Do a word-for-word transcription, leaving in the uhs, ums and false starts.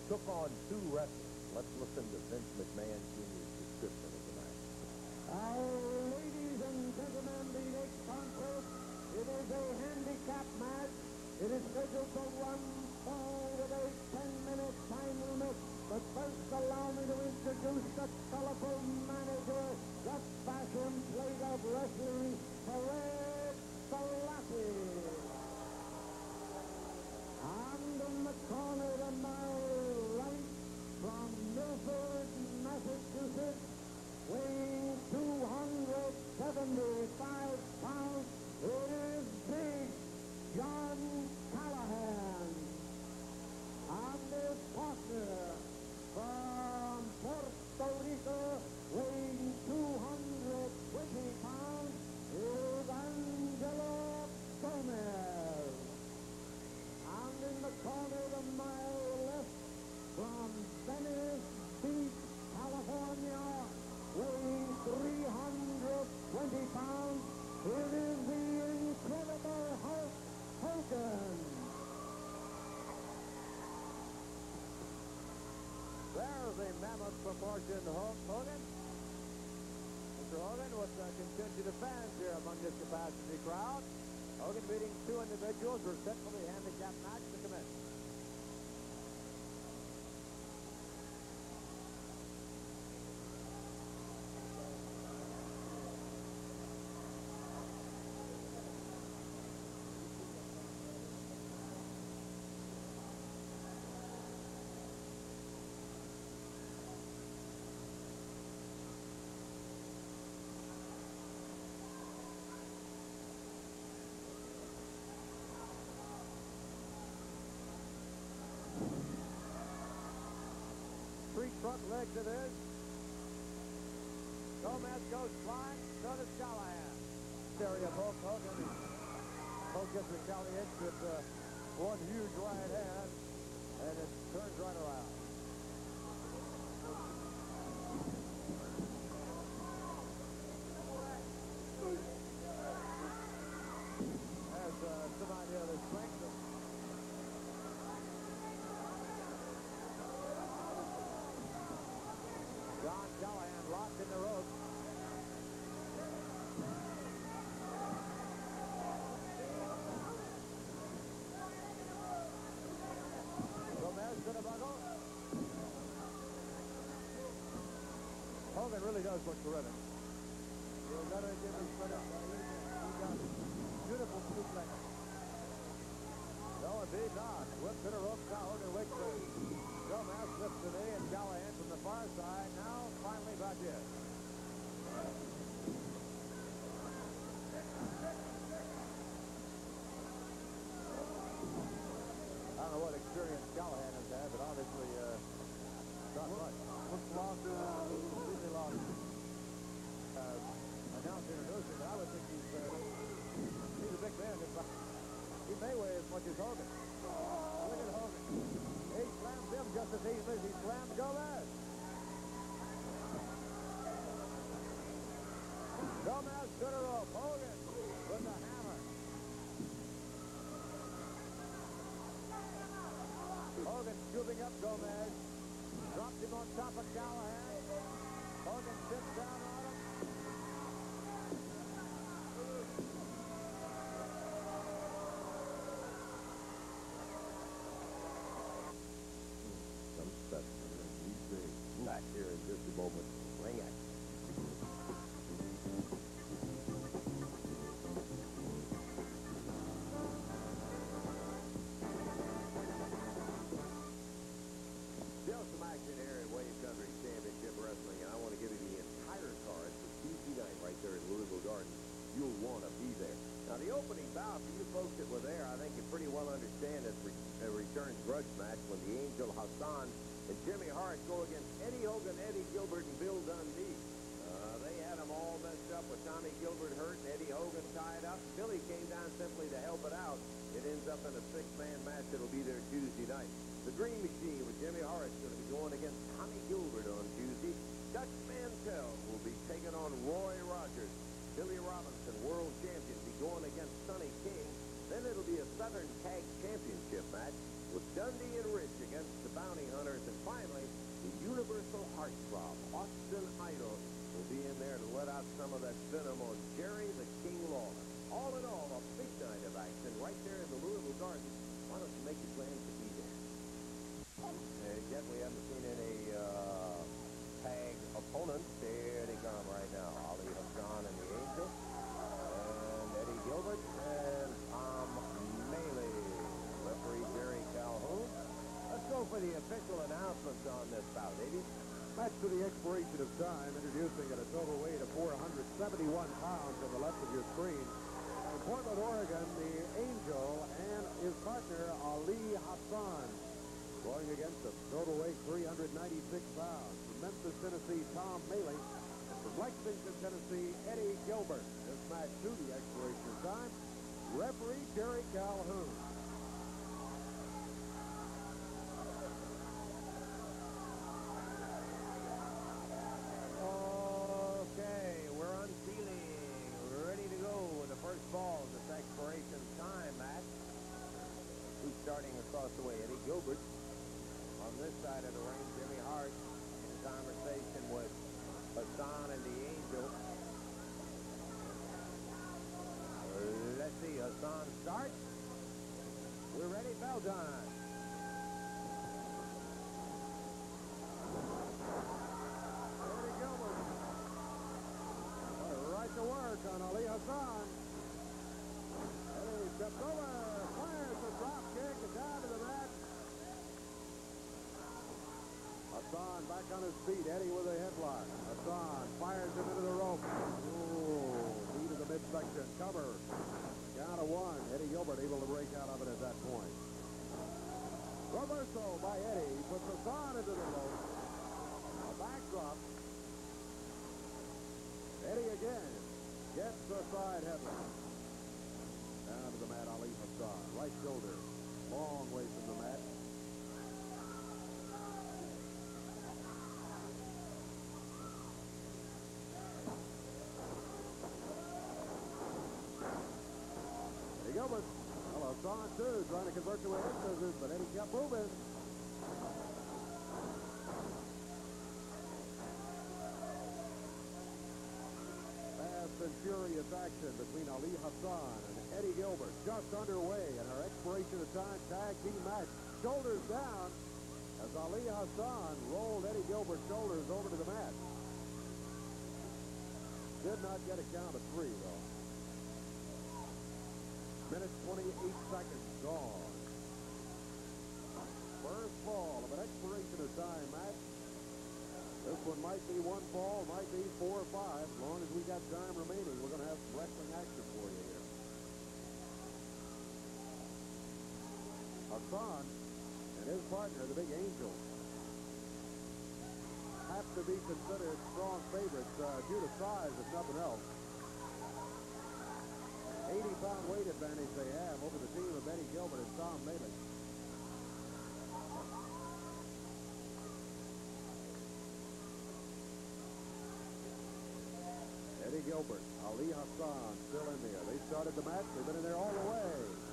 took on two wrestlers. Let's listen to Vince McMahon Junior's description of the match. Uh, ladies and gentlemen, the next contest, it is a handicap match. It is scheduled to run fall with a ten-minute time limit. But first, allow me to introduce the colorful manager, the fashion plate of wrestling, Perez Selassie. And in the corner to my right, from Milford, Massachusetts, weighing two hundred seventy-five pounds, it is Big John Callahan. And his partner, from Puerto Rico, weighing two hundred twenty pounds, is Angelo Gomez. And in the corner to my left, from Venice Beach, California, weighing three hundred twenty pounds, it is the Incredible Hulk Hogan. There's a mammoth proportioned Hulk Hogan. Mister Hogan with a contingent of fans here among this capacity crowd. Hogan beating two individuals. We're set for the handicap match to commence. Three front legs it is. Gomez goes flying, so does Callahan. Area of Hulk Hogan. Hulk gets retaliates with uh, one huge right hand, and it turns right around. Has uh, some idea of the strength of John Callahan locked in the rope. Gomez to the buckle. Hogan really does look terrific. You've got to give him credit. He got beautiful suplex. No, indeed not. Whip to the rope, Hogan wakes up. Gomez lifts the knee, and Callahan from the far side. Now, finally back in. I don't know what experience Callahan has had, but obviously uh, not much. Looks lost, uh, completely lost. Uh, announced introducing, but I would think he's, uh, he's a big man. He may weigh as much as Hogan. Look at Hogan. He slams him just as easily as he slams Gomez. Gomez to the rope. Hogan with the hammer. Hogan scooping up Gomez. Drops him on top of Callahan. Hogan sits down on him. Some specimen. He's big. Back here in just a moment. Ring action. Still some action here at Wave Country Championship Wrestling, and I want to give you the entire card for Tuesday night right there in Louisville Gardens. You'll want to be there. Now, the opening bout for you folks that were there, I think you pretty well understand this re uh, return grudge match when the Angel Hassan and Jimmy Hart go against Eddie Hogan, Eddie Gilbert, and Bill Dundee. Uh, they had them all messed up with Tommy Gilbert hurt and Eddie Hogan tied up. Billy came down simply to help it out. It ends up in a six-man match that'll be there Tuesday night. The Dream Machine with Jimmy Hart is going to be going against Tommy Gilbert on Tuesday. Dutch Mantell will be taking on Roy Rogers. Billy Robinson, world champion, be going against Sonny King. Then it'll be a Southern Tag Championship match with Dundee and Rich against the Bounty Hunters official announcements on this bout, Davey? Match to the expiration of time, introducing at a total weight of four hundred seventy-one pounds on the left of your screen. In Portland, Oregon, the Angel and his partner, Ali Hassan, going against a total weight three hundred ninety-six pounds. From Memphis, Tennessee, Tom Maley. And from Lexington, Tennessee, Eddie Gilbert. This match to the expiration of time, referee Jerry Calhoun. Okay, we're unsealing. We're ready to go with the first ball of this expiration time match. Who's starting across the way? Eddie Gilbert. On this side of the ring, Jimmy Hart in conversation with Hassan and the Angel. Let's see, Hassan starts. We're ready, bell time. Eddie Gilbert. Right to work on Ali Hassan. Eddie steps over, fires the drop kick and down to the mat. Hassan back on his feet. Eddie with a headlock. Hassan fires him into the rope. Ooh, knee to the midsection. Cover. Count of one. Eddie Gilbert able to break out of it at that point. Reversal by Eddie. Puts Hassan into the rope. A backdrop. Eddie again gets the side headlock. Down to the mat, Ali Hassan. Right shoulder. Long way from the mat. Gilbert. Well, Hassan, too, trying to convert to a hip scissors, but Eddie kept moving. Fast and furious action between Ali Hassan and Eddie Gilbert. Just underway in our expiration of time tag team match. Shoulders down as Ali Hassan rolled Eddie Gilbert's shoulders over to the mat. Did not get a count of three, though. Minute twenty-eight seconds gone. First ball of an expiration of time match. This one might be one ball, might be four or five. As long as we got time remaining, we're going to have some wrestling action for you here. Hassan and his partner, the Big Angel, have to be considered strong favorites uh, due to size, if nothing else. eighty pound weight advantage they have over the team of Eddie Gilbert and Tom Maley. Eddie Gilbert, Ali Hassan still in there. They started the match. They've been in there all the way.